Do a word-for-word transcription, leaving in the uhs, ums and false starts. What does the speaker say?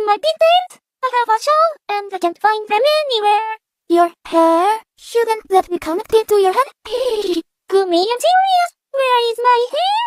my pigtails? I have a shawl, and I can't find them anywhere. Your hair? Shouldn't that be connected to your head? Gumi, I'm serious. Where is my hair?